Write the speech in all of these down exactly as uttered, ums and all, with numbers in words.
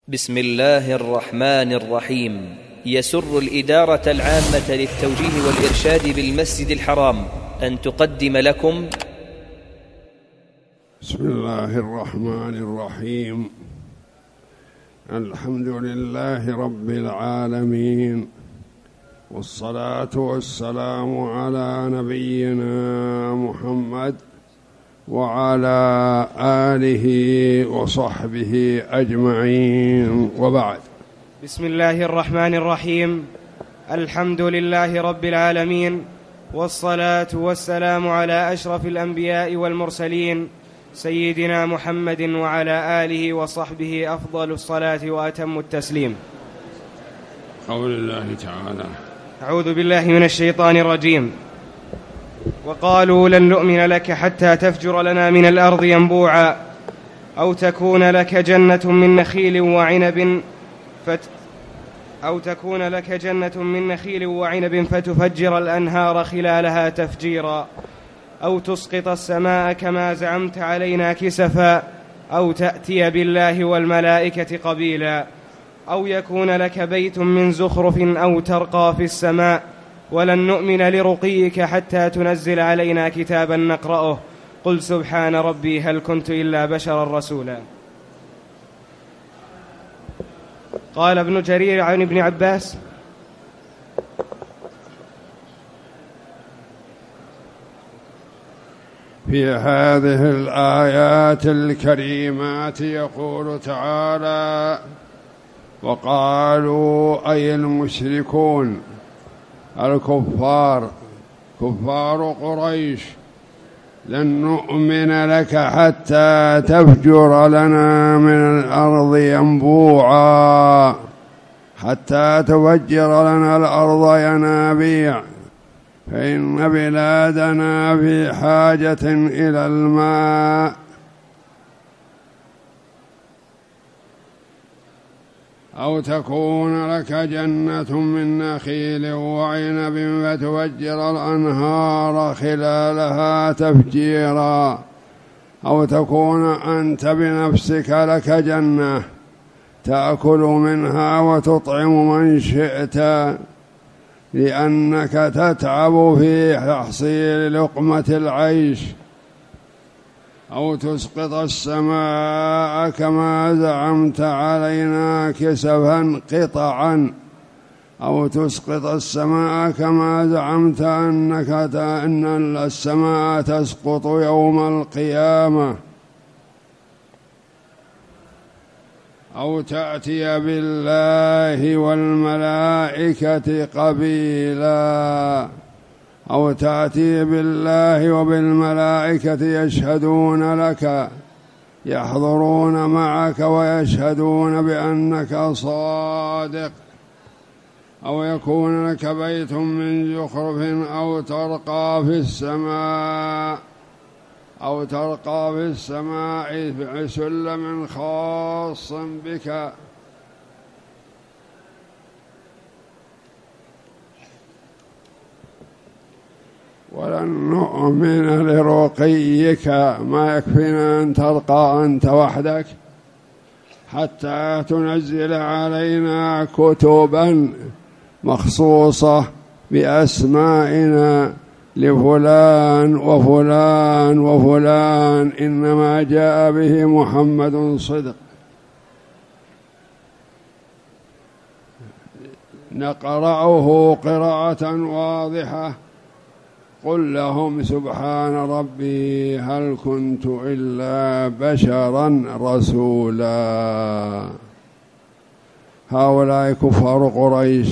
بسم الله الرحمن الرحيم. يسر الإدارة العامة للتوجيه والإرشاد بالمسجد الحرام أن تقدم لكم بسم الله الرحمن الرحيم. الحمد لله رب العالمين، والصلاة والسلام على نبينا محمد وعلى آله وصحبه أجمعين، وبعد. بسم الله الرحمن الرحيم. الحمد لله رب العالمين، والصلاة والسلام على أشرف الأنبياء والمرسلين سيدنا محمد وعلى آله وصحبه أفضل الصلاة وأتم التسليم. قول الله تعالى: أعوذ بالله من الشيطان الرجيم. وقالوا لن نؤمن لك حتى تفجر لنا من الأرض ينبوعا أو تكون لك جنة من نخيل وعنب فت أو تكون لك جنة من نخيل وعنب فتفجر الأنهار خلالها تفجيرا أو تسقط السماء كما زعمت علينا كسفا أو تأتي بالله والملائكة قبيلا أو يكون لك بيت من زخرف أو ترقى في السماء ولن نؤمن لرقيك حتى تنزل علينا كتابا نقرأه قل سبحان ربي هل كنت إلا بشرا رسولا. قال ابن جرير عن ابن عباس: في هذه الآيات الكريمات يقول تعالى: وقالوا أي المشركون الكفار كفار قريش لن نؤمن لك حتى تفجر لنا من الأرض ينبوعا حتى تفجر لنا الأرض ينابيع فإن بلادنا في حاجة إلى الماء أو تكون لك جنة من نخيل وعنب فتفجر الأنهار خلالها تفجيرا أو تكون أنت بنفسك لك جنة تأكل منها وتطعم من شئت لأنك تتعب في تحصيل لقمة العيش أو تسقط السماء كما زعمت علينا كسفا قطعا أو تسقط السماء كما زعمت أنك أن السماء تسقط يوم القيامة أو تأتي بالله والملائكة قبيلا أو تأتي بالله وبالملائكة يشهدون لك يحضرون معك ويشهدون بأنك صادق أو يكون لك بيت من زخرف أو ترقى في السماء أو ترقى في السماء بسلم خاص بك ولن نؤمن لرقيك، ما يكفينا أن ترقى أنت وحدك حتى تنزل علينا كتبا مخصوصة بأسمائنا لفلان وفلان وفلان إنما جاء به محمد صدق نقرأه قراءة واضحة. قل لهم سبحان ربي هل كنت إلا بشرا رسولا. هؤلاء كفار قريش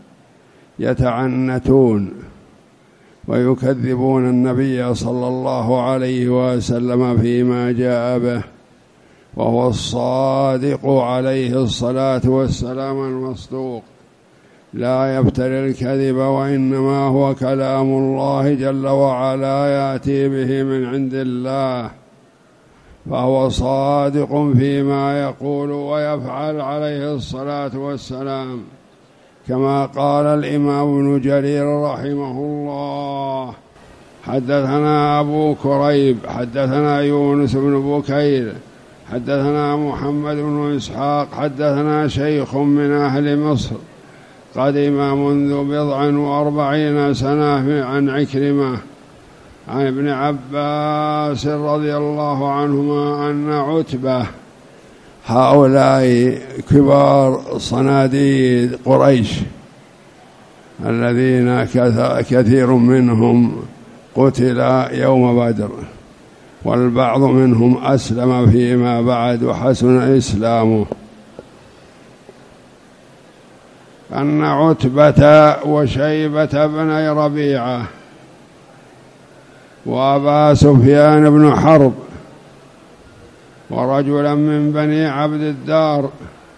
يتعنتون ويكذبون النبي صلى الله عليه وسلم فيما جاء به وهو الصادق عليه الصلاة والسلام المصدوق لا يفتري الكذب وإنما هو كلام الله جل وعلا يأتي به من عند الله فهو صادق فيما يقول ويفعل عليه الصلاة والسلام كما قال الإمام ابن جرير رحمه الله: حدثنا أبو كريب حدثنا يونس بن بكير حدثنا محمد بن إسحاق حدثنا شيخ من أهل مصر قدم منذ بضع وأربعين سنة عن عكرمة عن ابن عباس رضي الله عنهما أن عتبة، هؤلاء كبار صناديد قريش الذين كثير منهم قتل يوم بدر، والبعض منهم أسلم فيما بعد وحسن إسلامه، أن عتبة وشيبة بن ربيعة وأبا سفيان بن حرب ورجلا من بني عبد الدار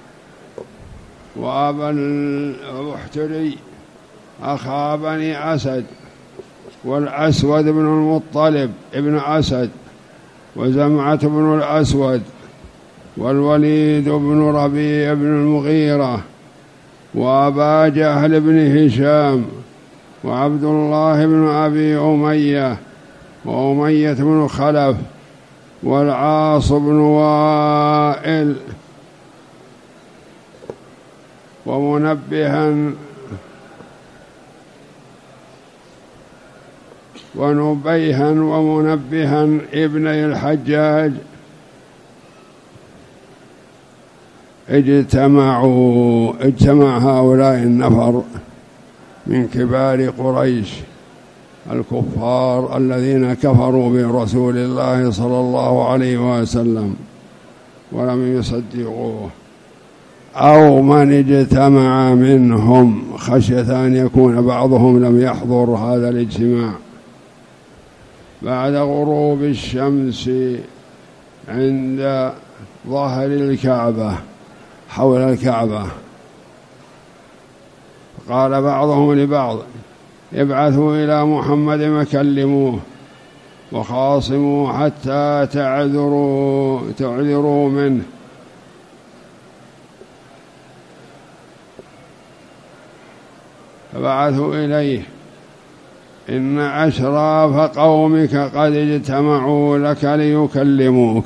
وأبا البحتري أخا بني أسد والأسود بن المطلب ابن أسد وزمعة بن الأسود والوليد بن ربيع بن المغيرة وأبا جهل بن هشام وعبد الله بن أبي أمية وأمية بن خلف والعاص بن وائل ومنبها ونبيها ومنبها ابني الحجاج اجتمعوا اجتمع هؤلاء النفر من كبار قريش الكفار الذين كفروا برسول الله صلى الله عليه وسلم ولم يصدقوه، أو من اجتمع منهم خشية أن يكون بعضهم لم يحضر هذا الاجتماع، بعد غروب الشمس عند ظهر الكعبة حول الكعبة. قال بعضهم لبعض: ابعثوا إلى محمد وكلموه وخاصموا حتى تعذروا تعذروا منه. فبعثوا إليه: إن أشراف قومك قد اجتمعوا لك ليكلموك.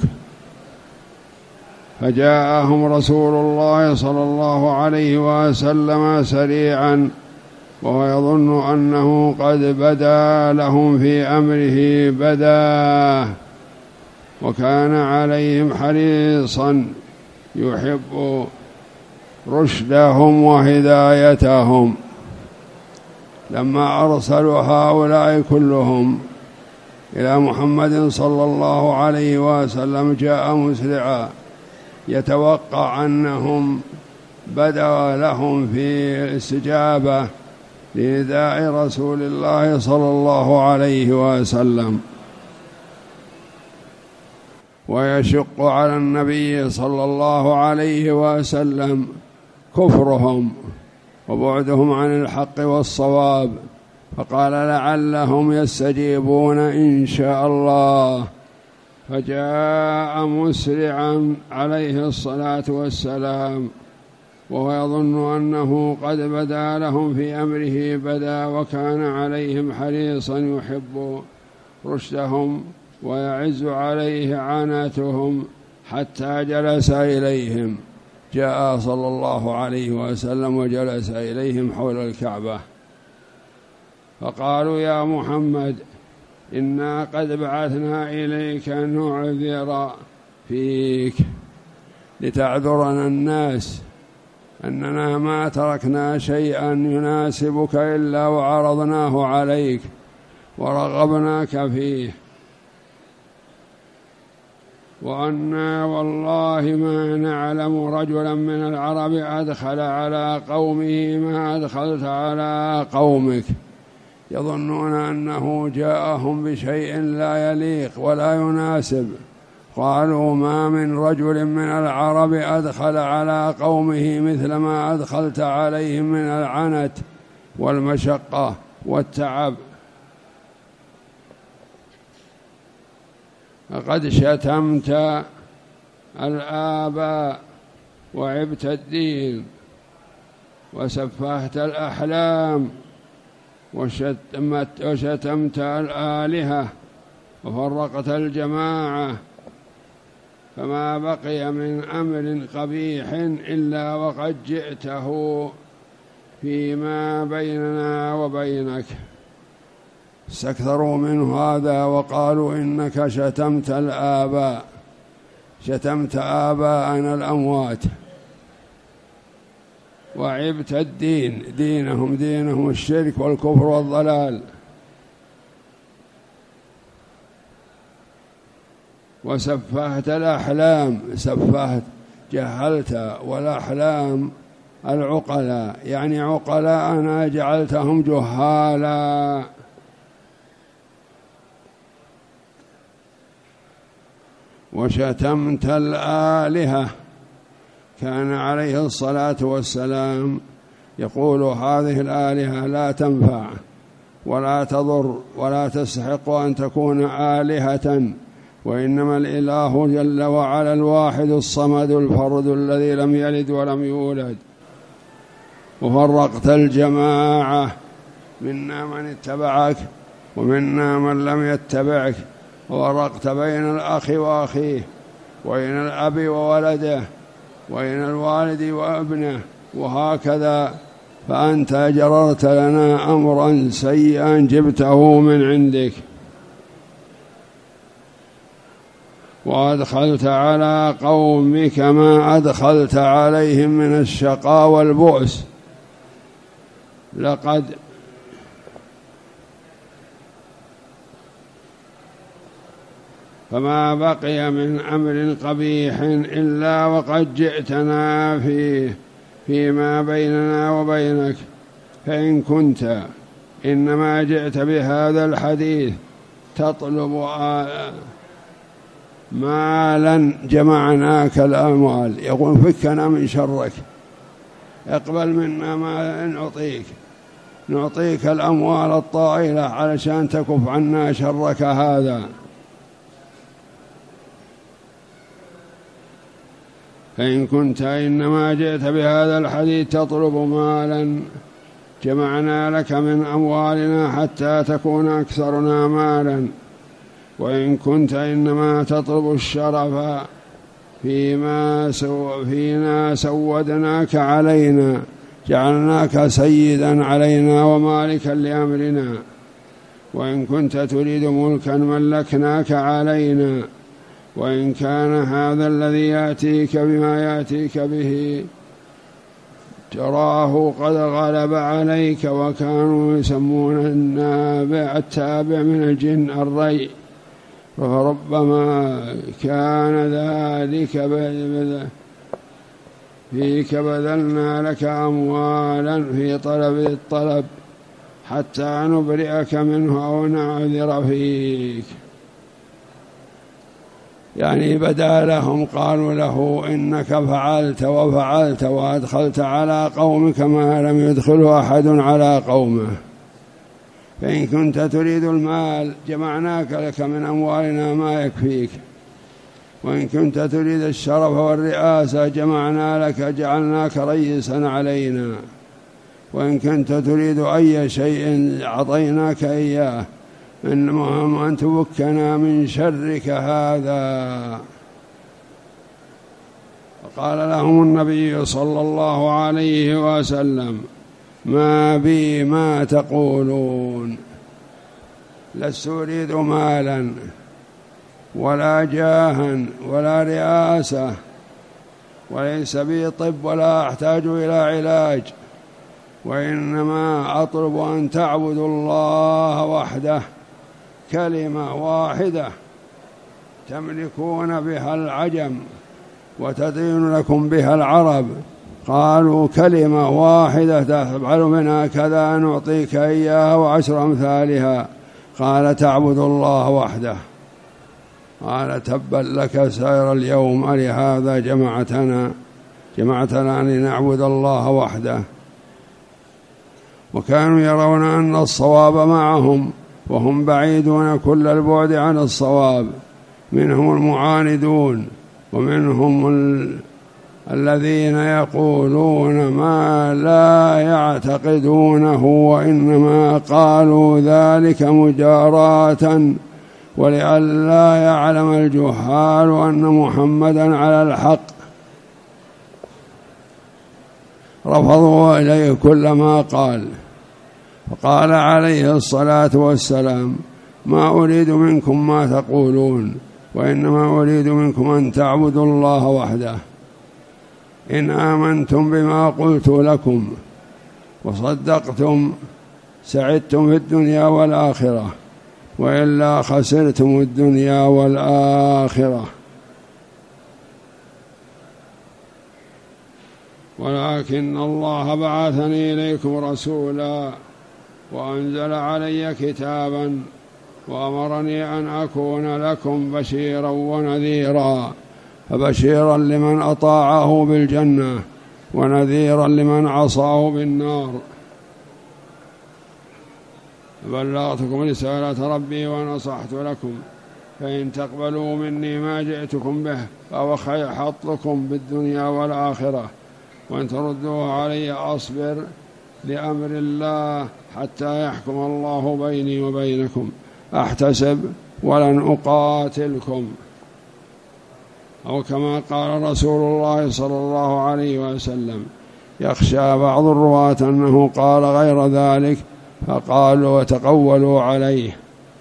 فجاءهم رسول الله صلى الله عليه وسلم سريعا وهو يظن أنه قد بدا لهم في أمره بدا، وكان عليهم حريصا يحب رشدهم وهدايتهم. لما أرسلوا هؤلاء كلهم إلى محمد صلى الله عليه وسلم جاء مسرعا يتوقع أنهم بدأ لهم في الاستجابة لنداء رسول الله صلى الله عليه وسلم، ويشق على النبي صلى الله عليه وسلم كفرهم وبعدهم عن الحق والصواب، فقال: لعلهم يستجيبون إن شاء الله. فجاء مسرعا عليه الصلاة والسلام وهو يظن أنه قد بدا لهم في أمره بدا، وكان عليهم حريصا يحب رشدهم ويعز عليه عناتهم، حتى جلس إليهم. جاء صلى الله عليه وسلم وجلس إليهم حول الكعبة، فقالوا: يا محمد، إنا قد بعثنا إليك نعذر فيك لتعذرنا الناس، أننا ما تركنا شيئا يناسبك إلا وعرضناه عليك ورغبناك فيه، وأنا والله ما نعلم رجلا من العرب أدخل على قومه ما أدخلت على قومك. يظنون أنه جاءهم بشيء لا يليق ولا يناسب. قالوا: ما من رجل من العرب أدخل على قومه مثل ما أدخلت عليهم من العنت والمشقة والتعب. لقد شتمت الآباء وعبت الدين وسفهت الأحلام وشتمت, وشتمت الآلهة وفرقت الجماعة فما بقي من أمر قبيح إلا وقد جئته فيما بيننا وبينك. استكثروا منه هذا وقالوا إنك شتمت الآباء، شتمت آباءنا الأموات، وعبت الدين، دينهم دينهم الشرك والكفر والضلال، وسفهت الأحلام، سفهت جهلت، والأحلام العقلاء، يعني عقلاءنا جعلتهم جهالا. وشتمت الآلهة، كان عليه الصلاة والسلام يقول هذه الآلهة لا تنفع ولا تضر ولا تستحق أن تكون آلهة، وإنما الإله جل وعلا الواحد الصمد الفرد الذي لم يلد ولم يولد. وفرقت الجماعة، منا من اتبعك ومنا من لم يتبعك، وفرقت بين الأخ وأخيه، وبين الأب وولده، وبين الوالد وابنه، وهكذا. فأنت جررت لنا أمرا سيئا جبته من عندك، وأدخلت على قومك ما أدخلت عليهم من الشقاء والبؤس. لقد فما بقي من أمر قبيح إلا وقد جئتنا فيه فيما بيننا وبينك. فإن كنت إنما جئت بهذا الحديث تطلب مالا جمعناك الأموال، يقول فكنا من شرك، اقبل منا ما نعطيك، نعطيك الأموال الطائلة علشان تكف عنا شرك هذا. فإن كنت إنما جئت بهذا الحديث تطلب مالا جمعنا لك من أموالنا حتى تكون أكثرنا مالا، وإن كنت إنما تطلب الشرف فيما سو فينا سودناك علينا، جعلناك سيدا علينا ومالكا لأمرنا، وإن كنت تريد ملكا ملكناك علينا، وإن كان هذا الذي يأتيك بما يأتيك به تراه قد غلب عليك، وكانوا يسمون النابع التابع من الجن الري، فربما كان ذلك فيك بذلنا لك أموالا في طلب الطلب حتى نبرئك منه أو نعذر فيك. يعني بدا لهم، قالوا له إنك فعلت وفعلت وأدخلت على قومك ما لم يدخله أحد على قومه. فإن كنت تريد المال جمعناك لك من أموالنا ما يكفيك، وإن كنت تريد الشرف والرئاسة جمعنا لك جعلناك رئيسا علينا، وإن كنت تريد أي شيء أعطيناك إياه، إنما أن تبكنا من شرك هذا. وقال لهم النبي صلى الله عليه وسلم ما بي ما تقولون، لست أريد مالا ولا جاها ولا رئاسة، وليس بي طب ولا أحتاج إلى علاج، وإنما أطلب أن تعبدوا الله وحده، كلمة واحدة تملكون بها العجم وتدين لكم بها العرب. قالوا كلمة واحدة تفعل منها كذا نعطيك إياها وعشر أمثالها. قال تعبد الله وحده. قال تبا لك سائر اليوم، لهذا جمعتنا جمعتنا لنعبد الله وحده. وكانوا يرون أن الصواب معهم وهم بعيدون كل البعد عن الصواب، منهم المعاندون ومنهم ال... الذين يقولون ما لا يعتقدونه، وإنما قالوا ذلك مجاراة ولئلا يعلم الجهال أن محمدا على الحق رفضوا إليه كل ما قال، فقال عليه الصلاة والسلام: ما أريد منكم ما تقولون، وإنما أريد منكم أن تعبدوا الله وحده. إن آمنتم بما قلت لكم وصدقتم سعدتم في الدنيا والآخرة، وإلا خسرتم الدنيا والآخرة. ولكن الله بعثني إليكم رسولا وأنزل علي كتابا وأمرني أن أكون لكم بشيرا ونذيرا، فبشيرا لمن أطاعه بالجنة ونذيرا لمن عصاه بالنار. بلغتكم رسالة ربي ونصحت لكم، فإن تقبلوا مني ما جئتكم به فهو خير حظكم بالدنيا والآخرة، وإن تردوه علي أصبر لأمر الله حتى يحكم الله بيني وبينكم، أحتسب ولن أقاتلكم. أو كما قال رسول الله صلى الله عليه وسلم: يخشى بعض الرواة أنه قال غير ذلك، فقالوا وتقولوا عليه،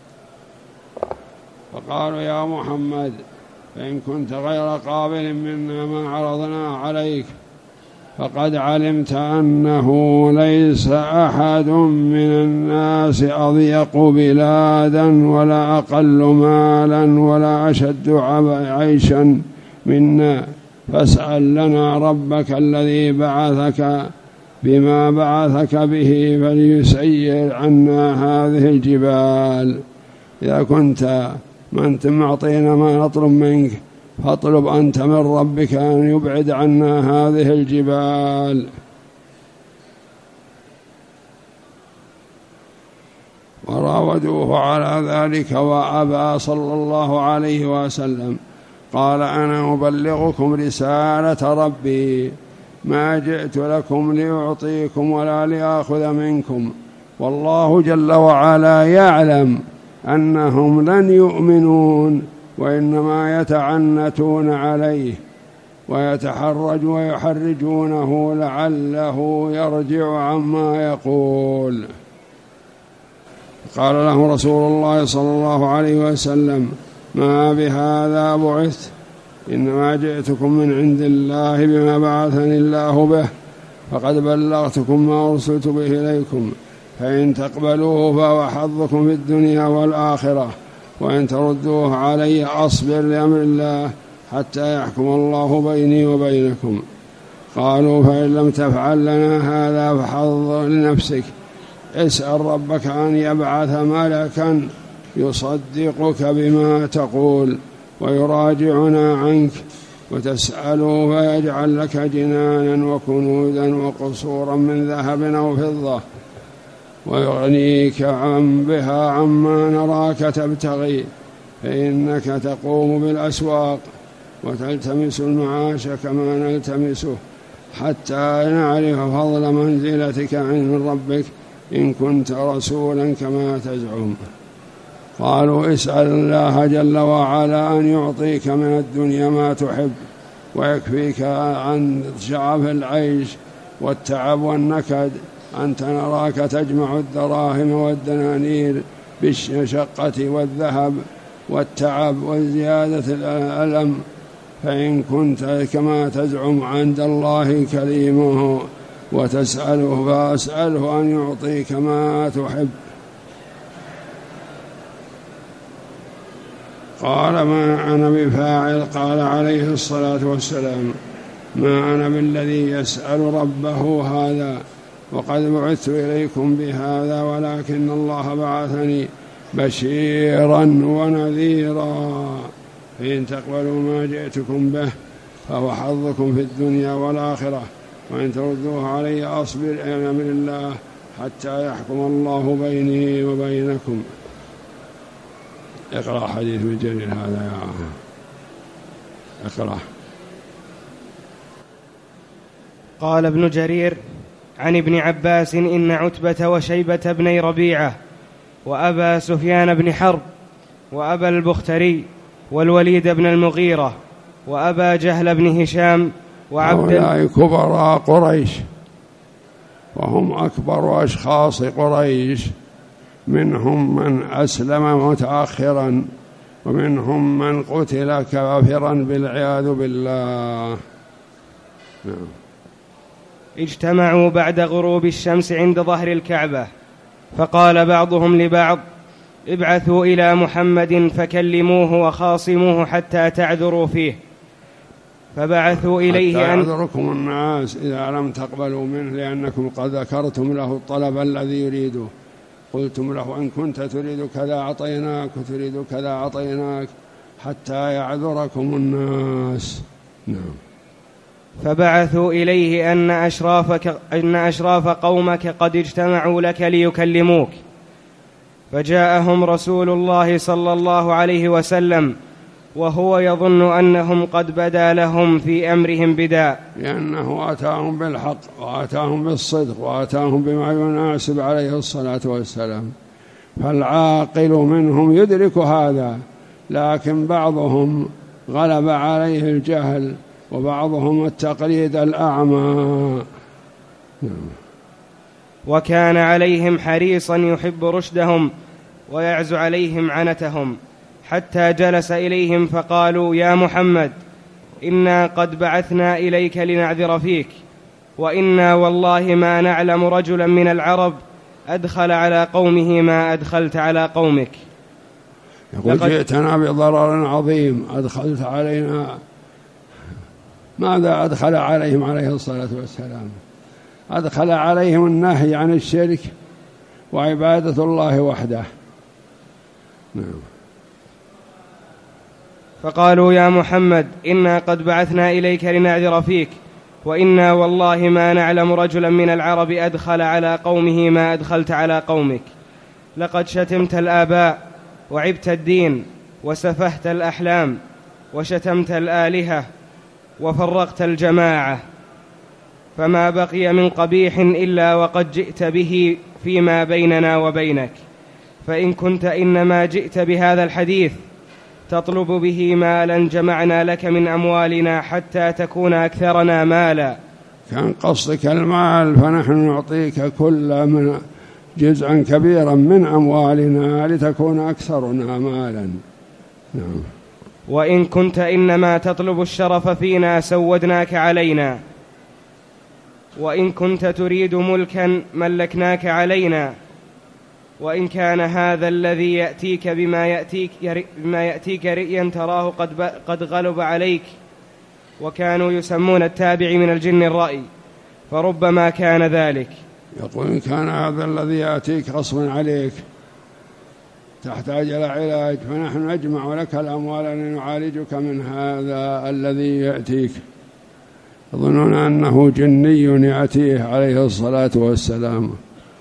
فقالوا: يا محمد، فإن كنت غير قابل منا ما عرضنا عليك، فقد علمت أنه ليس أحد من الناس أضيق بلادا ولا أقل مالا ولا أشد عيشا منا، فاسأل لنا ربك الذي بعثك بما بعثك به فليسير عنا هذه الجبال. إذا كنت ما أنت معطينا ما نطلب منك، فاطلب أنت من ربك أن يبعد عنا هذه الجبال. وراودوه على ذلك وأبى صلى الله عليه وسلم. قال: أنا أبلغكم رسالة ربي، ما جئت لكم لأعطيكم ولا لآخذ منكم، والله جل وعلا يعلم أنهم لن يؤمنون، وإنما يتعنتون عليه ويتحرج ويحرجونه لعله يرجع عما يقول. قال له رسول الله صلى الله عليه وسلم: ما بهذا بعثت، إنما جئتكم من عند الله بما بعثني الله به، فقد بلغتكم ما أرسلت به إليكم، فإن تقبلوه فهو حظكم في الدنيا والآخرة، وإن تردوه علي أصبر لأمر الله حتى يحكم الله بيني وبينكم. قالوا: فإن لم تفعل لنا هذا فحظ لنفسك، اسأل ربك أن يبعث ملكا يصدقك بما تقول ويراجعنا عنك، وتسأله فيجعل لك جنانا وكنوزا وقصورا من ذهب أو فضة، ويغنيك عن بها عما نراك تبتغي، فإنك تقوم بالأسواق وتلتمس المعاش كما نلتمسه، حتى نعرف فضل منزلتك من ربك إن كنت رسولا كما تزعم. قالوا: اسأل الله جل وعلا أن يعطيك من الدنيا ما تحب، ويكفيك عن شعف العيش والتعب والنكد. أنت نراك تجمع الدراهم والدنانير بالشقة والذهب والتعب وزيادة الألم، فإن كنت كما تزعم عند الله كريمه وتسأله، فأسأله أن يعطيك ما تحب. قال: ما أنا بفاعل. قال عليه الصلاة والسلام: ما أنا بالذي يسأل ربه هذا، وقد بعثت إليكم بهذا، ولكن الله بعثني بشيرا ونذيرا، فإن تقبلوا ما جئتكم به فهو حظكم في الدنيا والآخرة، وإن تردوه علي أصبر إلى أمر الله حتى يحكم الله بيني وبينكم. اقرأ حديث ابن جرير هذا يا اقرأ. قال ابن جرير عن ابن عباس: إن عتبة وشيبة بني ربيعة وأبا سفيان بن حرب وأبا البختري والوليد بن المغيرة وأبا جهل بن هشام وعبد هؤلاء كبراء قريش، وهم أكبر أشخاص قريش، منهم من أسلم متأخرا ومنهم من قتل كافرا بالعياذ بالله. نعم. اجتمعوا بعد غروب الشمس عند ظهر الكعبة، فقال بعضهم لبعض: ابعثوا إلى محمد فكلموه وخاصموه حتى تعذروا فيه. فبعثوا إليه حتى أن يعذركم الناس إذا لم تقبلوا منه، لأنكم قد ذكرتم له الطلب الذي يريده، قلتم له إن كنت تريد كذا أعطيناك وتريد كذا أعطيناك، حتى يعذركم الناس. نعم. فبعثوا إليه أن أشرافك أن أشراف قومك قد اجتمعوا لك ليكلموك. فجاءهم رسول الله صلى الله عليه وسلم وهو يظن أنهم قد بدا لهم في أمرهم بداء، لأنه أتاهم بالحق وأتاهم بالصدق وأتاهم بما يناسب عليه الصلاة والسلام، فالعاقل منهم يدرك هذا، لكن بعضهم غلب عليه الجهل وبعضهم التقليد الأعمى. وكان عليهم حريصا يحب رشدهم ويعز عليهم عنتهم، حتى جلس إليهم فقالوا: يا محمد، إنا قد بعثنا إليك لنعذر فيك، وإنا والله ما نعلم رجلا من العرب أدخل على قومه ما أدخلت على قومك. يقول: جئتنا بضرر عظيم، أدخلت علينا. ماذا أدخل عليهم عليه الصلاة والسلام؟ أدخل عليهم النهي عن الشرك وعبادة الله وحده. نعم. فقالوا: يا محمد، إنا قد بعثنا إليك لنعذر فيك، وإنا والله ما نعلم رجلا من العرب أدخل على قومه ما أدخلت على قومك. لقد شتمت الآباء وعبت الدين وسفهت الأحلام وشتمت الآلهة وفرقت الجماعة، فما بقي من قبيح إلا وقد جئت به فيما بيننا وبينك. فإن كنت إنما جئت بهذا الحديث تطلب به مالا جمعنا لك من أموالنا حتى تكون أكثرنا مالا. كان قصدك المال، فنحن نعطيك كل من جزءا كبيرا من أموالنا لتكون أكثرنا مالا. نعم. وإن كنت إنما تطلب الشرف فينا سودناك علينا، وإن كنت تريد ملكا ملكناك علينا، وإن كان هذا الذي يأتيك بما يأتيك, بما يأتيك رئيا تراه قد, قد غلب عليك. وكانوا يسمون التابع من الجن الرأي، فربما كان ذلك. يقول: إن كان هذا الذي يأتيك غصبا عليك تحتاج إلى علاج، فنحن نجمع لك الأموال لنعالجك من هذا الذي يأتيك. يظنون أنه جني يأتيه عليه الصلاة والسلام.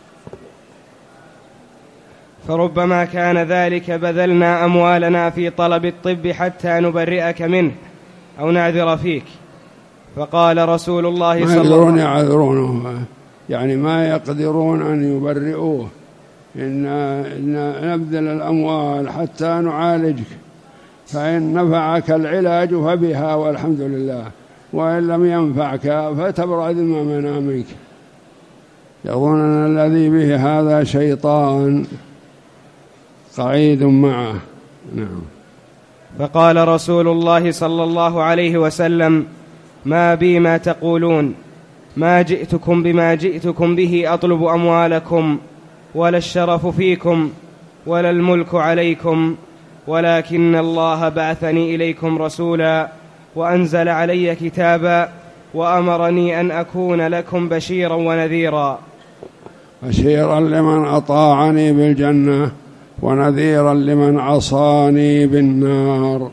فربما كان ذلك بذلنا أموالنا في طلب الطب حتى نبرئك منه أو نعذر فيك. فقال رسول الله صلى الله عليه وسلم: ما يقدرون يعذرونه، يعني ما يقدرون أن يبرئوه، إن, إن نبذل الأموال حتى نعالجك، فإن نفعك العلاج فبها والحمد لله، وإن لم ينفعك فتبرأ ذممنا منك. يظن أن الذي به هذا شيطان قعيد معه. نعم. فقال رسول الله صلى الله عليه وسلم: ما بي ما تقولون، ما جئتكم بما جئتكم به أطلب أموالكم ولا الشرف فيكم ولا الملك عليكم، ولكن الله بعثني إليكم رسولا وأنزل علي كتابا وأمرني أن أكون لكم بشيرا ونذيرا. بشيرا لمن أطاعني بالجنة ونذيرا لمن عصاني بالنار.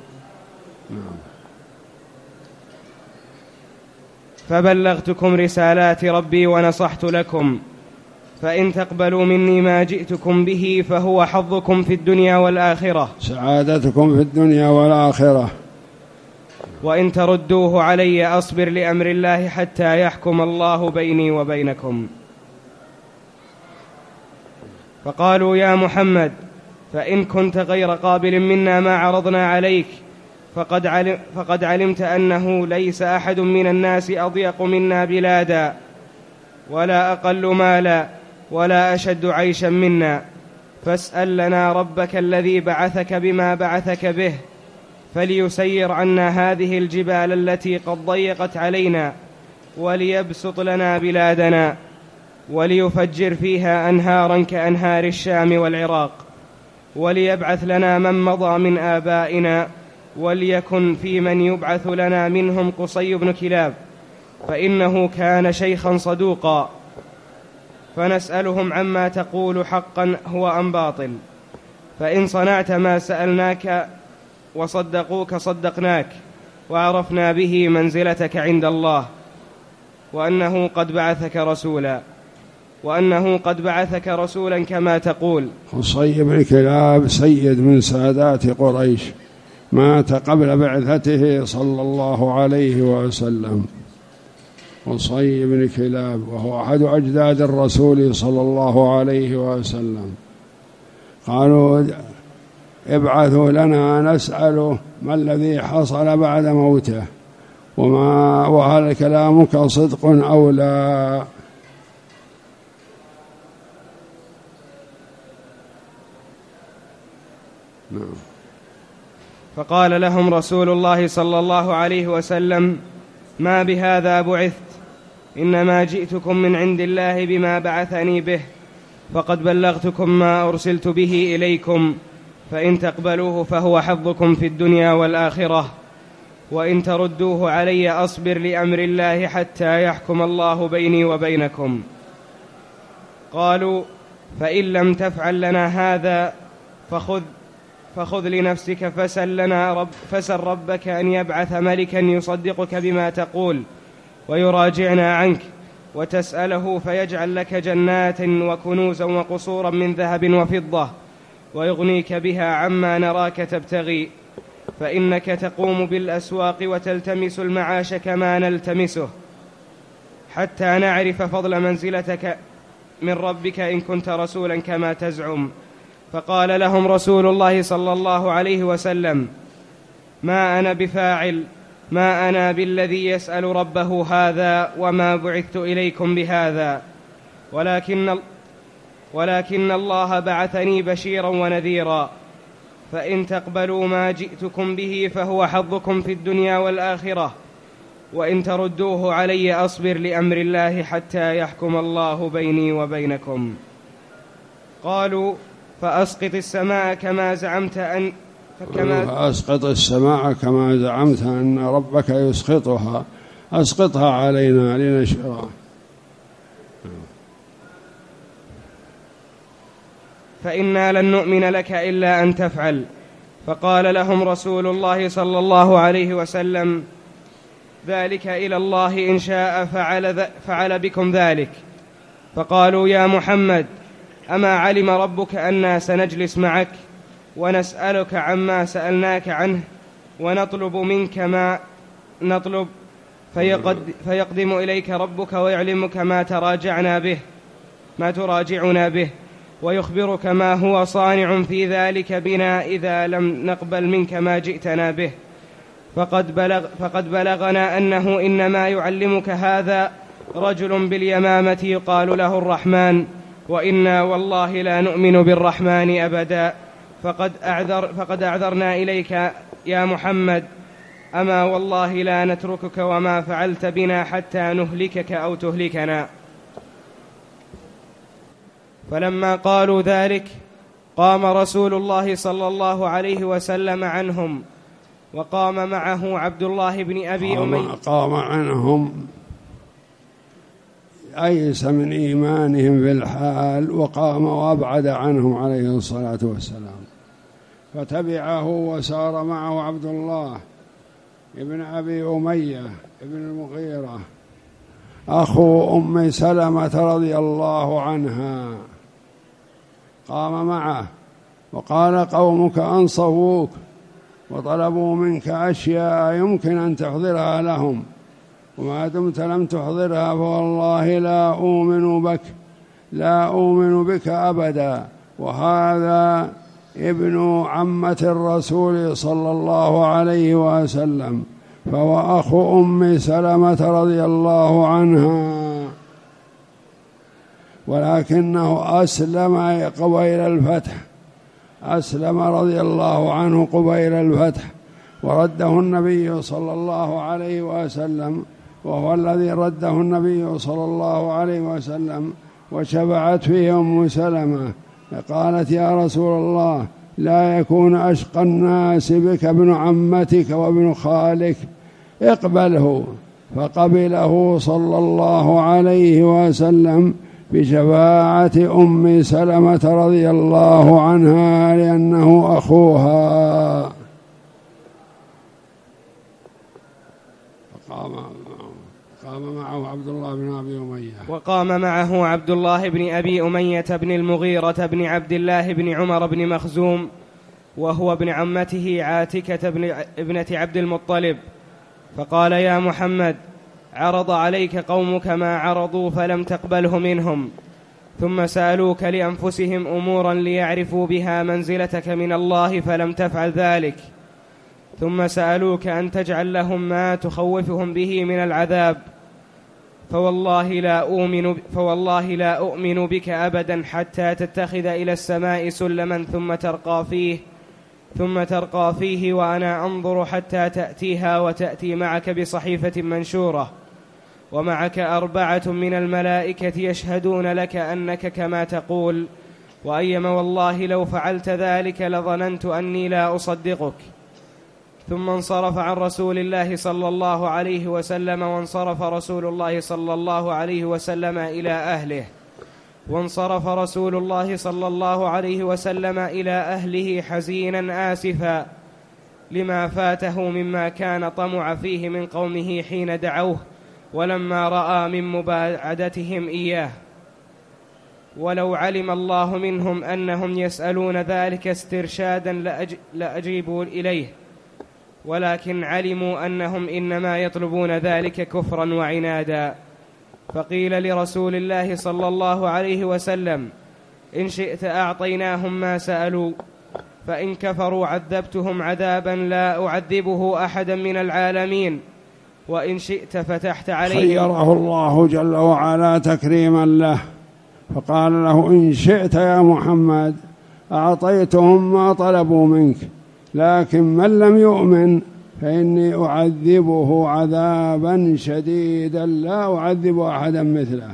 فبلغتكم رسالات ربي ونصحت لكم، فإن تقبلوا مني ما جئتكم به فهو حظكم في الدنيا والآخرة، سعادتكم في الدنيا والآخرة، وإن تردوه علي أصبر لأمر الله حتى يحكم الله بيني وبينكم. فقالوا: يا محمد، فإن كنت غير قابل منا ما عرضنا عليك، فقد, علم فقد علمت أنه ليس أحد من الناس أضيق منا بلادا ولا أقل مالا ولا أشد عيشا منا، فاسأل لنا ربك الذي بعثك بما بعثك به فليسير عنا هذه الجبال التي قد ضيقت علينا، وليبسط لنا بلادنا، وليفجر فيها أنهارا كأنهار الشام والعراق، وليبعث لنا من مضى من آبائنا، وليكن في من يبعث لنا منهم قصي بن كلاب، فإنه كان شيخا صدوقا، فنسألهم عما تقول حقا هو أم باطل، فإن صنعت ما سألناك وصدقوك صدقناك، وعرفنا به منزلتك عند الله، وأنه قد بعثك رسولا وأنه قد بعثك رسولا كما تقول. قصي بن كلاب سيد من سادات قريش، مات قبل بعثته صلى الله عليه وسلم. قصي بن كلاب وهو أحد أجداد الرسول صلى الله عليه وسلم. قالوا ابعثوا لنا نسأله ما الذي حصل بعد موته، وما وهل كلامك صدق أو لا. نعم. فقال لهم رسول الله صلى الله عليه وسلم: ما بهذا بعثت، إنما جئتكم من عند الله بما بعثني به، فقد بلغتكم ما أرسلت به إليكم، فإن تقبلوه فهو حظكم في الدنيا والآخرة، وإن تردوه علي أصبر لأمر الله حتى يحكم الله بيني وبينكم. قالوا: فإن لم تفعل لنا هذا فخذ فخذ لنفسك فسل لنا رب فسل ربك أن يبعث ملكا يصدقك بما تقول ويراجعنا عنك، وتسأله فيجعل لك جنات وكنوزا وقصورا من ذهب وفضة، ويغنيك بها عما نراك تبتغي، فإنك تقوم بالأسواق وتلتمس المعاش كما نلتمسه، حتى نعرف فضل منزلتك من ربك إن كنت رسولا كما تزعم. فقال لهم رسول الله صلى الله عليه وسلم: ما أنا بفاعل ما أنا بالذي يسأل ربه هذا، وما بعثت إليكم بهذا، ولكن, ولكن الله بعثني بشيرا ونذيرا، فإن تقبلوا ما جئتكم به فهو حظكم في الدنيا والآخرة، وإن تردوه علي أصبر لأمر الله حتى يحكم الله بيني وبينكم. قالوا: فأسقط السماء كما زعمت أن فكما فأسقط السماء كما زعمت أن ربك يسقطها، أسقطها علينا لنشرها. فإنا لن نؤمن لك إلا أن تفعل. فقال لهم رسول الله صلى الله عليه وسلم: ذلك إلى الله إن شاء فعل, فعل بكم ذلك. فقالوا: يا محمد، أما علم ربك أننا سنجلس معك ونسألك عما سألناك عنه ونطلب منك ما نطلب، فيقد فيقدم إليك ربك ويعلمك ما تراجعنا به ما تراجعنا به ويخبرك ما هو صانع في ذلك بنا إذا لم نقبل منك ما جئتنا به، فقد, بلغ فقد بلغنا أنه إنما يعلمك هذا رجل باليمامة يقال له الرحمن، وإنا والله لا نؤمن بالرحمن أبدا، فقد, أعذر فقد أعذرنا إليك يا محمد، أما والله لا نتركك وما فعلت بنا حتى نهلكك أو تهلكنا. فلما قالوا ذلك قام رسول الله صلى الله عليه وسلم عنهم، وقام معه عبد الله بن أبي أمية. قام عنهم أيس من إيمانهم في الحال، وقام وأبعد عنهم عليه الصلاة والسلام، فتبعه وسار معه عبد الله ابن أبي أمية ابن المغيرة أخو أم سلمة رضي الله عنها، قام معه وقال: قومك أنصفوك وطلبوا منك أشياء يمكن أن تحضرها لهم، وما دمت لم تحضرها فوالله لا أؤمن بك لا أؤمن بك أبدا، وهذا ابن عمة الرسول صلى الله عليه وسلم، فهو أخو أم سلمة رضي الله عنها، ولكنه أسلم قبيل الفتح، أسلم رضي الله عنه قبيل الفتح، ورده النبي صلى الله عليه وسلم، وهو الذي رده النبي صلى الله عليه وسلم. وشفعت فيه أم سلمة قالت: يا رسول الله، لا يكون أشقى الناس بك ابن عمتك وابن خالك، اقبله. فقبله صلى الله عليه وسلم بشفاعة أم سلمة رضي الله عنها لأنه أخوها. فقام قام معه عبد الله بن أبي أمية وقام معه عبد الله بن أبي أمية بن المغيرة بن عبد الله بن عمر بن مخزوم، وهو ابن عمته عاتكة بن ابنة عبد المطلب، فقال: يا محمد، عرض عليك قومك ما عرضوا فلم تقبله منهم، ثم سألوك لأنفسهم أمورا ليعرفوا بها منزلتك من الله فلم تفعل ذلك، ثم سألوك أن تجعل لهم ما تخوفهم به من العذاب، فوالله لا أؤمن, فوالله لا أؤمن بك أبدا حتى تتخذ إلى السماء سلما ثم ترقى فيه ثم ترقى فيه وأنا أنظر حتى تأتيها وتأتي معك بصحيفة منشورة ومعك أربعة من الملائكة يشهدون لك أنك كما تقول، وأيما والله لو فعلت ذلك لظننت أني لا أصدقك. ثم انصرف عن رسول الله صلى الله عليه وسلم، وانصرف رسول الله صلى الله عليه وسلم إلى أهله وانصرف رسول الله صلى الله عليه وسلم إلى أهله حزينا آسفا لما فاته مما كان طمع فيه من قومه حين دعوه، ولما رأى من مباعدتهم إياه. ولو علم الله منهم أنهم يسألون ذلك استرشادا لأج... لأجيبوا إليه، ولكن علموا أنهم إنما يطلبون ذلك كفرا وعنادا. فقيل لرسول الله صلى الله عليه وسلم: إن شئت أعطيناهم ما سألوا، فإن كفروا عذبتهم عذابا لا أعذبه أحدا من العالمين، وإن شئت فتحت عليهم. خيره الله جل وعلا تكريما له، فقال له: إن شئت يا محمد أعطيتهم ما طلبوا منك، لكن من لم يؤمن فإني أعذبه عذابا شديدا لا أعذب أحدا مثله.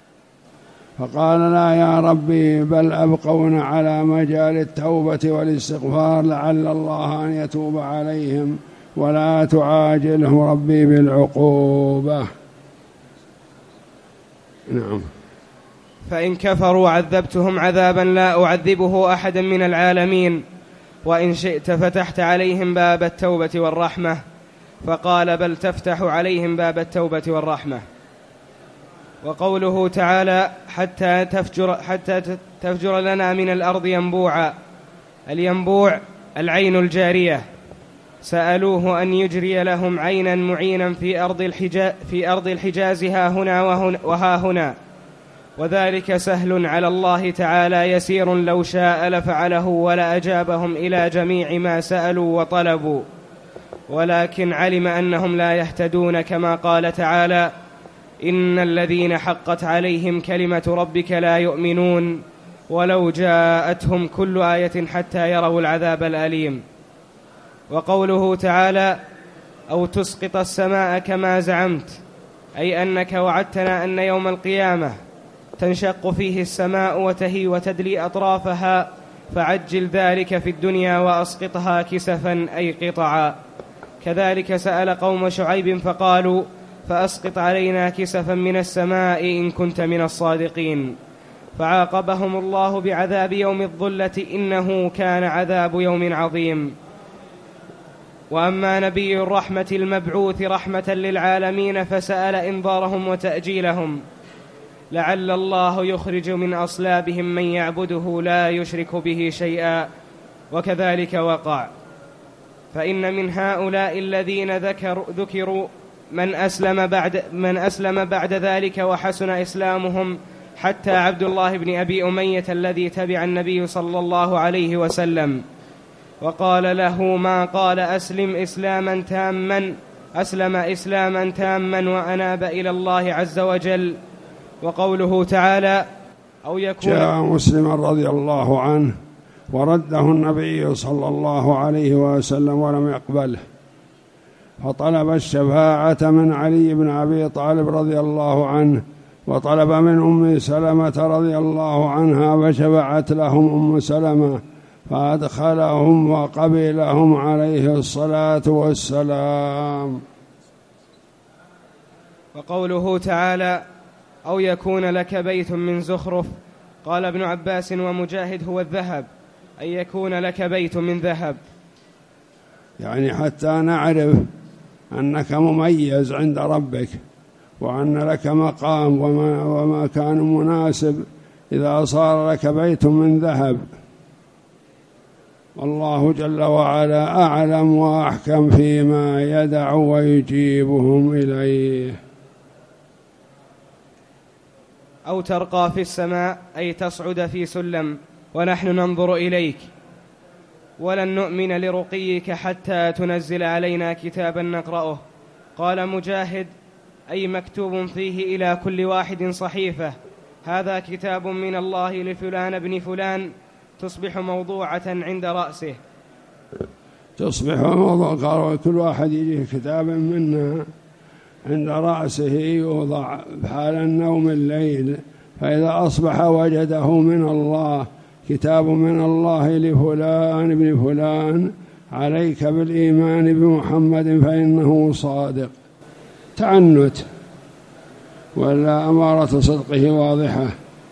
فقال: لا يا ربي، بل أبقون على مجال التوبة والاستغفار لعل الله أن يتوب عليهم، ولا تعاجله ربي بالعقوبة. نعم. فإن كفروا عذبتهم عذابا لا أعذبه أحدا من العالمين، وإن شئت فتحت عليهم باب التوبة والرحمة. فقال: بل تفتح عليهم باب التوبة والرحمة. وقوله تعالى: حتى تفجر, حتى تفجر لنا من الأرض ينبوعا، الينبوع العين الجارية. سألوه أن يجري لهم عينا معينا في أرض الحجاز, في أرض الحجاز ها هنا وها هنا، وذلك سهل على الله تعالى يسير، لو شاء لفعله ولأجابهم إلى جميع ما سألوا وطلبوا، ولكن علم أنهم لا يهتدون، كما قال تعالى: إن الذين حقت عليهم كلمة ربك لا يؤمنون ولو جاءتهم كل آية حتى يروا العذاب الأليم. وقوله تعالى: أو تسقط السماء كما زعمت، أي أنك وعدتنا أن يوم القيامة تنشق فيه السماء وتهي وتدلي أطرافها، فعجل ذلك في الدنيا وأسقطها كسفا أي قطعا. كذلك سأل قوم شعيب فقالوا: فأسقط علينا كسفا من السماء إن كنت من الصادقين، فعاقبهم الله بعذاب يوم الظلة، إنه كان عذاب يوم عظيم. وأما نبي الرحمة المبعوث رحمة للعالمين فسأل إنذارهم وتأجيلهم، لعل الله يخرج من أصلابهم من يعبده لا يشرك به شيئا، وكذلك وقع. فإن من هؤلاء الذين ذكروا, ذكروا من أسلم بعد من أسلم بعد ذلك وحسن إسلامهم حتى عبد الله بن أبي أمية الذي تبع النبي صلى الله عليه وسلم وقال له ما قال أسلم إسلاما تاما أسلم إسلاما تاما وأناب إلى الله عز وجل. وقوله تعالى أو يكون جاء مسلم رضي الله عنه ورده النبي صلى الله عليه وسلم ولم يقبله، فطلب الشفاعة من علي بن أبي طالب رضي الله عنه، وطلب من أم سلمة رضي الله عنها فشفعت لهم أم سلمة فأدخلهم وقبلهم عليه الصلاة والسلام. وقوله تعالى أو يكون لك بيت من زخرف، قال ابن عباس ومجاهد هو الذهب، أن يكون لك بيت من ذهب، يعني حتى نعرف أنك مميز عند ربك وأن لك مقام وما, وما كان مناسب إذا صار لك بيت من ذهب. والله جل وعلا أعلم وأحكم فيما يدع ويجيبهم إليه. أو ترقى في السماء أي تصعد في سلم ونحن ننظر إليك، ولن نؤمن لرقيك حتى تنزل علينا كتابا نقرأه. قال مجاهد أي مكتوب فيه إلى كل واحد صحيفة، هذا كتاب من الله لفلان ابن فلان، تصبح موضوعة عند رأسه. تصبح موضوع، قال كل واحد يجيه كتاب منها عند رأسه يوضع حال النوم الليل، فإذا أصبح وجده من الله، كتاب من الله لفلان ابن فلان، عليك بالإيمان بمحمد فإنه صادق. تعنت ولا أمارة صدقه واضحة.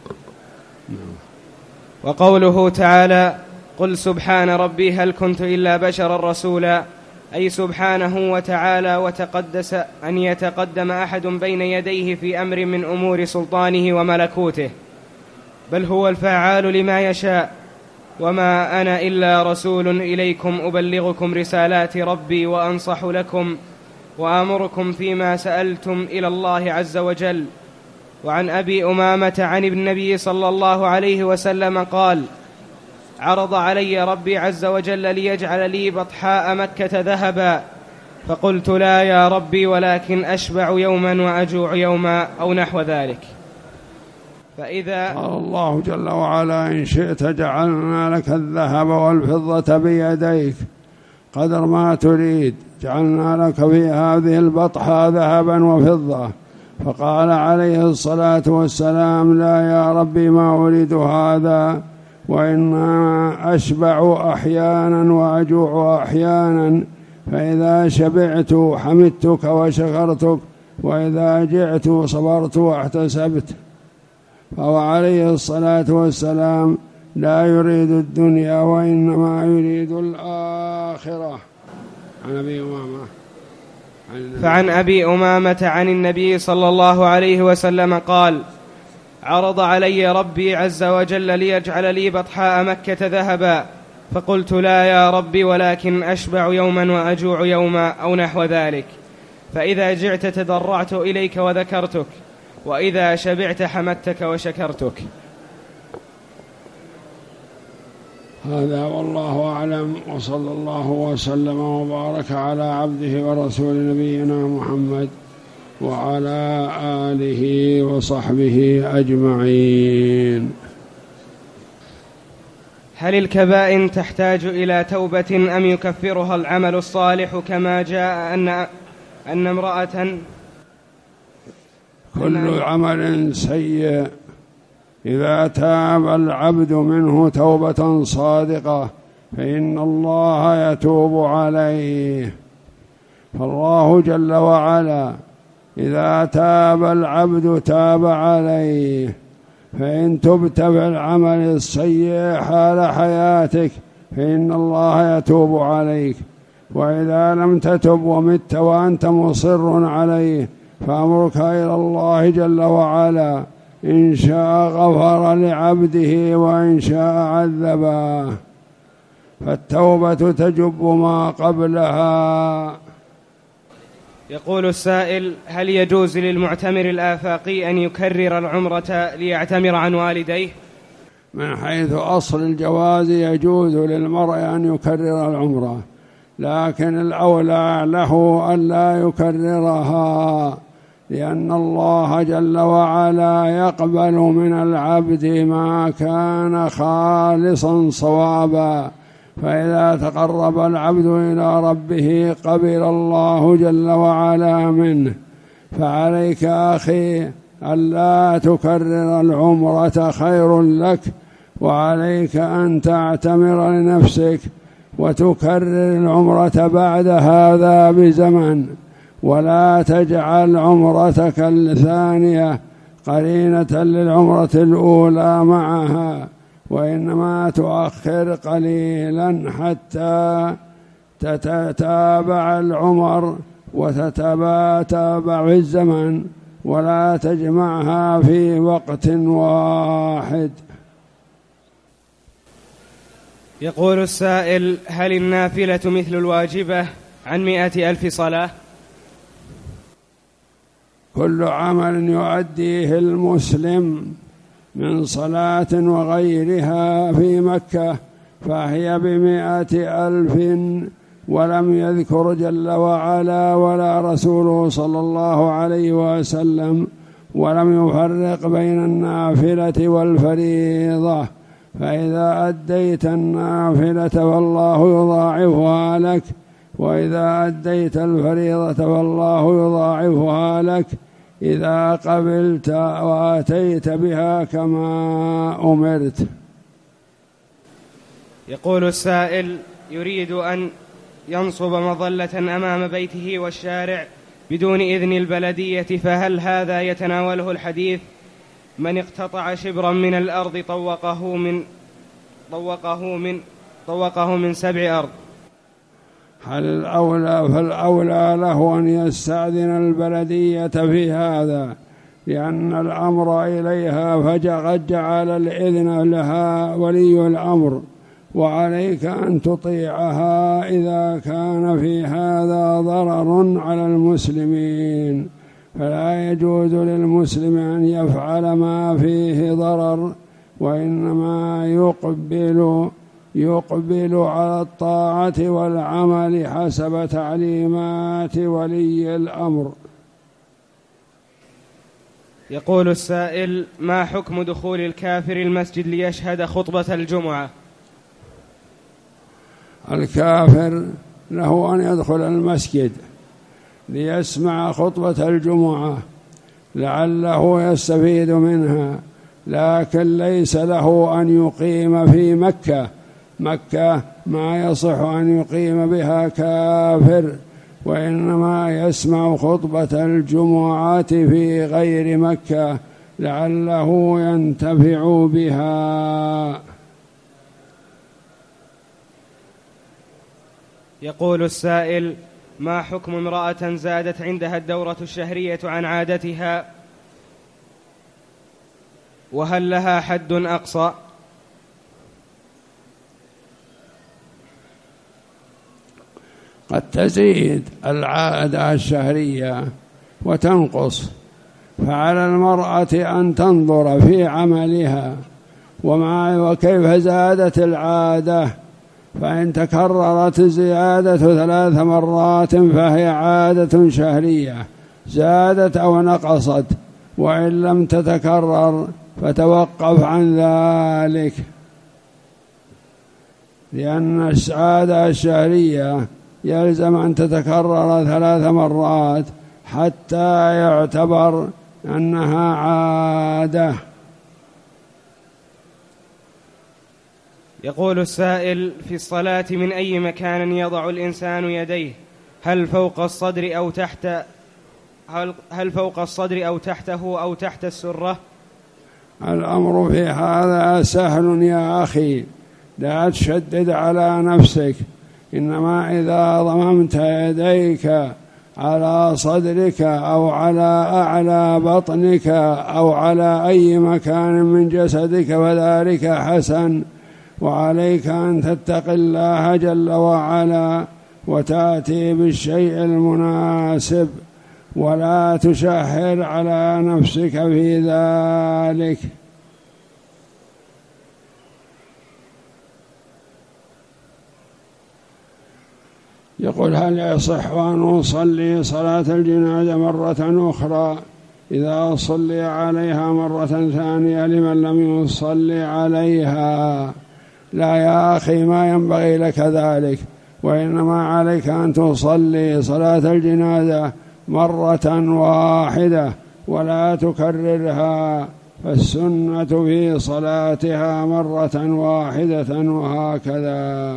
وقوله تعالى قل سبحان ربي هل كنت إلا بشرا رسولا، أي سبحانه وتعالى وتقدس أن يتقدم أحد بين يديه في أمر من أمور سلطانه وملكوته، بل هو الفعال لما يشاء. وما أنا إلا رسول إليكم أبلغكم رسالات ربي وأنصح لكم وآمركم فيما سألتم إلى الله عز وجل. وعن أبي أمامة عن النبي صلى الله عليه وسلم قال عرض علي ربي عز وجل ليجعل لي بطحاء مكة ذهبا، فقلت لا يا ربي ولكن أشبع يوما وأجوع يوما أو نحو ذلك. فإذا قال الله جل وعلا إن شئت جعلنا لك الذهب والفضة بيديك قدر ما تريد، جعلنا لك في هذه البطحة ذهبا وفضة. فقال عليه الصلاة والسلام لا يا ربي ما أريد هذا، وإنما أشبع أحيانا وأجوع أحيانا، فإذا شبعت حمدتك وشكرتك، وإذا جعت صبرت واحتسبت. فهو عليه الصلاة والسلام لا يريد الدنيا وإنما يريد الآخرة. عن أبي أمامة فعن أبي أمامة عن النبي صلى الله عليه وسلم قال عرض علي ربي عز وجل ليجعل لي بطحاء مكة ذهبا، فقلت لا يا ربي ولكن أشبع يوما وأجوع يوما أو نحو ذلك. فإذا جعت تضرعت إليك وذكرتك، وإذا شبعت حمدتك وشكرتك. هذا والله أعلم، وصلى الله وسلم وبارك على عبده ورسول نبينا محمد وعلى آله وصحبه أجمعين. هل الكبائن تحتاج إلى توبة أم يكفرها العمل الصالح، كما جاء أن أن امرأة كل عمل سيء إذا تاب العبد منه توبة صادقة فإن الله يتوب عليه. فالله جل وعلا إذا تاب العبد تاب عليه، فإن تبت بالعمل السيء حال حياتك فإن الله يتوب عليك، وإذا لم تتب ومت وأنت مصر عليه فأمرك إلى الله جل وعلا، إن شاء غفر لعبده وإن شاء عذبه. فالتوبة تجب ما قبلها. يقول السائل: هل يجوز للمعتمر الآفاقي أن يكرر العمرة ليعتمر عن والديه؟ من حيث أصل الجواز يجوز للمرء أن يكرر العمرة، لكن الأولى له ألا يكررها، لأن الله جل وعلا يقبل من العبد ما كان خالصا صوابا، فإذا تقرب العبد إلى ربه قبل الله جل وعلا منه. فعليك أخي ألا تكرر العمرة، خير لك، وعليك أن تعتمر لنفسك وتكرر العمرة بعد هذا بزمن، ولا تجعل عمرتك الثانية قرينة للعمرة الأولى معها، وإنما تؤخر قليلا حتى تتتابع العمر وتتتابع الزمن، ولا تجمعها في وقت واحد. يقول السائل: هل النافلة مثل الواجبة عن مئة ألف صلاة؟ كل عمل يؤديه المسلم من صلاة وغيرها في مكة فهي بمئة ألف، ولم يذكر جل وعلا ولا رسوله صلى الله عليه وسلم، ولم يفرق بين النافلة والفريضة. فإذا أديت النافلة فالله يضاعفها لك، وإذا أديت الفريضة فالله يضاعفها لك إذا قبلت وأتيت بها كما أمرت. يقول السائل: يريد أن ينصب مظلة أمام بيته والشارع بدون إذن البلدية، فهل هذا يتناوله الحديث: من اقتطع شبرا من الأرض طوقه من طوقه من طوقه من سبع أرض؟ هل الأولى؟ فالأولى له أن يستأذن البلدية في هذا، لأن الأمر إليها فقد جعل الإذن لها ولي الأمر، وعليك أن تطيعها إذا كان في هذا ضرر على المسلمين. فلا يجوز للمسلم أن يفعل ما فيه ضرر، وإنما يقبل يقبل على الطاعة والعمل حسب تعليمات ولي الأمر. يقول السائل: ما حكم دخول الكافر المسجد ليشهد خطبة الجمعة؟ الكافر له أن يدخل المسجد ليسمع خطبة الجمعة لعله يستفيد منها، لكن ليس له أن يقيم في مكة. مكة ما يصح أن يقيم بها كافر، وإنما يسمع خطبة الجمعة في غير مكة لعله ينتفع بها. يقول السائل: ما حكم امرأة زادت عندها الدورة الشهرية عن عادتها، وهل لها حد أقصى؟ قد تزيد العادة الشهرية وتنقص، فعلى المرأة أن تنظر في عملها وما وكيف زادت العادة، فإن تكررت الزيادة ثلاث مرات فهي عادة شهرية زادت أو نقصت، وإن لم تتكرر فتوقف عن ذلك، لأن العادة الشهرية يلزم أن تتكرر ثلاث مرات حتى يعتبر أنها عادة. يقول السائل: في الصلاة من أي مكان يضع الإنسان يديه؟ هل فوق الصدر أو تحت هل, هل فوق الصدر أو تحته أو تحت السرة؟ الأمر في هذا سهل يا أخي، لا تشدد على نفسك، إنما إذا ضممت يديك على صدرك أو على أعلى بطنك أو على أي مكان من جسدك فذلك حسن، وعليك أن تتقي الله جل وعلا وتأتي بالشيء المناسب، ولا تشهر على نفسك في ذلك. يقول: هل يصح أن أصلي صلاة الجنازة مرة أخرى إذا صلي عليها مرة ثانية لمن لم يصلي عليها؟ لا يا أخي، ما ينبغي لك ذلك، وإنما عليك أن تصلي صلاة الجنازة مرة واحدة ولا تكررها، فالسنة في صلاتها مرة واحدة وهكذا.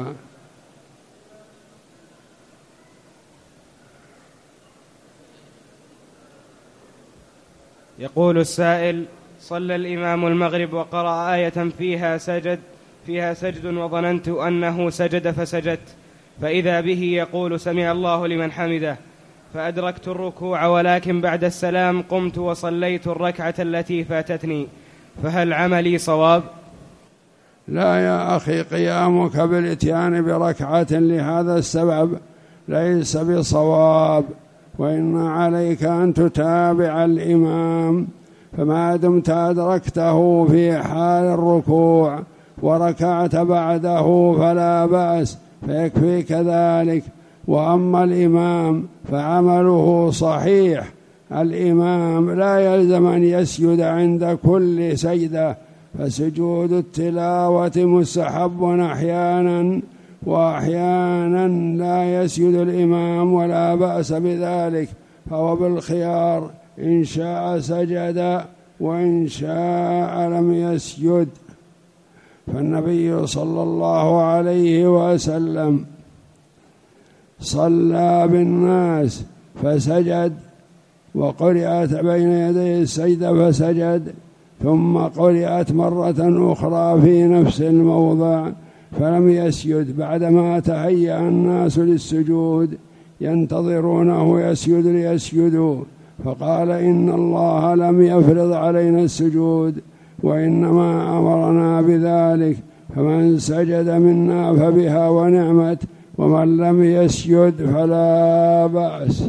يقول السائل: صلى الإمام المغرب وقرأ آية فيها سجد فيها سجد وظننت أنه سجد فسجدت، فإذا به يقول: سمع الله لمن حمده، فأدركت الركوع ولكن بعد السلام قمت وصليت الركعة التي فاتتني، فهل عملي صواب؟ لا يا أخي، قيامك بالإتيان بركعة لهذا السبب ليس بصواب، وإن عليك أن تتابع الإمام، فما دمت أدركته في حال الركوع وركعت بعده فلا بأس، فيكفيك ذلك. وأما الإمام فعمله صحيح، الإمام لا يلزم أن يسجد عند كل سجدة، فسجود التلاوة مستحب أحيانا، وأحيانا لا يسجد الإمام ولا بأس بذلك، فهو بالخيار، إن شاء سجد وإن شاء لم يسجد. فالنبي صلى الله عليه وسلم صلى بالناس فسجد، وقرأت بين يدي السجدة فسجد، ثم قرأت مرة أخرى في نفس الموضع فلم يسجد، بعدما تهيأ الناس للسجود ينتظرونه يسجد ليسجدوا، فقال: إن الله لم يفرض علينا السجود، وإنما أمرنا بذلك، فمن سجد منا فبها ونعمت، ومن لم يسجد فلا بأس.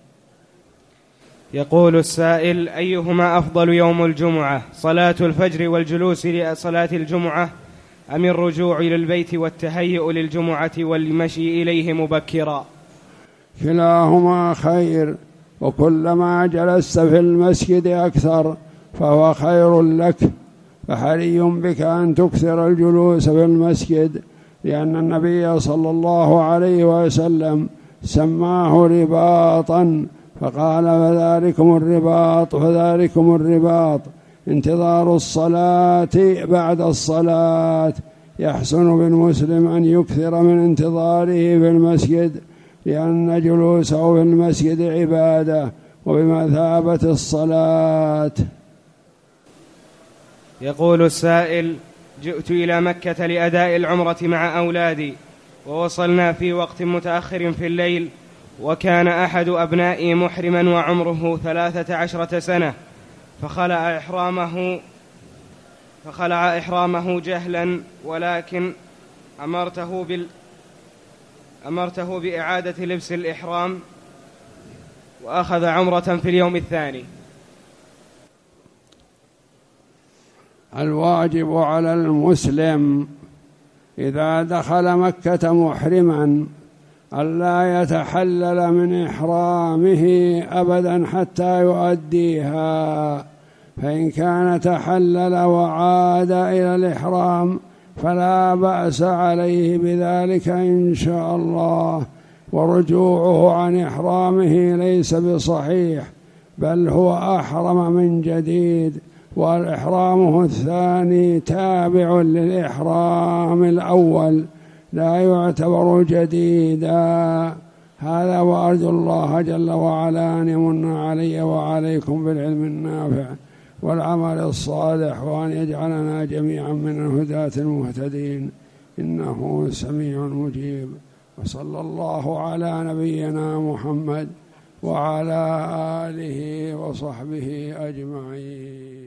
يقول السائل: أيهما أفضل يوم الجمعة، صلاة الفجر والجلوس لصلاة الجمعة، أم الرجوع إلى البيت والتهيؤ للجمعة والمشي إليه مبكرا؟ كلاهما خير، وكلما جلست في المسجد أكثر فهو خير لك، فحري بك أن تكثر الجلوس في المسجد، لأن النبي صلى الله عليه وسلم سماه رباطا، فقال: فذلكم الرباط فذلكم الرباط، انتظار الصلاة بعد الصلاة. يحسن بالمسلم أن يكثر من انتظاره في المسجد، لأن جلوسه في المسجد عبادة وبمثابة الصلاة. يقول السائل: جئت إلى مكة لأداء العمرة مع أولادي، ووصلنا في وقت متأخر في الليل، وكان أحد أبنائي محرما وعمره ثلاثة عشرة سنة، فخلع إحرامه فخلع إحرامه جهلا، ولكن أمرته بال أمرته بإعادة لبس الإحرام، وأخذ عمرة في اليوم الثاني. الواجب على المسلم إذا دخل مكة محرما ألا يتحلل من إحرامه أبدا حتى يؤديها، فإن كان تحلل وعاد إلى الإحرام فلا بأس عليه بذلك إن شاء الله، ورجوعه عن إحرامه ليس بصحيح، بل هو أحرم من جديد، والإحرامه الثاني تابع للإحرام الأول لا يعتبر جديدا. هذا، وأرجو الله جل وعلا أن يمن علي وعليكم بالعلم النافع والعمل الصالح، وأن يجعلنا جميعا من الهداة المهتدين، إنه سميع مجيب. وصلى الله على نبينا محمد وعلى آله وصحبه أجمعين.